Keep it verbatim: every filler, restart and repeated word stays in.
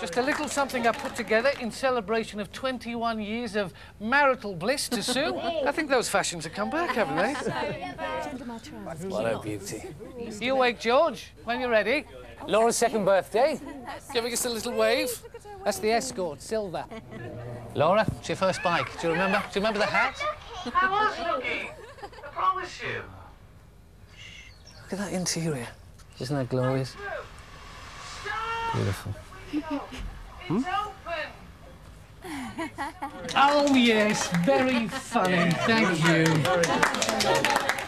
just a little something I put together in celebration of twenty-one years of marital bliss to Sue. I think those fashions have come back, haven't they? What a beauty. You wake, George, when you're ready. Laura's second birthday. Giving us a little wave. That's the Escort, silver. Laura, it's your first bike. Do you remember? Do you remember the hat? I was looking. I promise you. Look at that interior. Isn't that glorious? Beautiful. It's open. Oh, yes. Very funny. Thank you.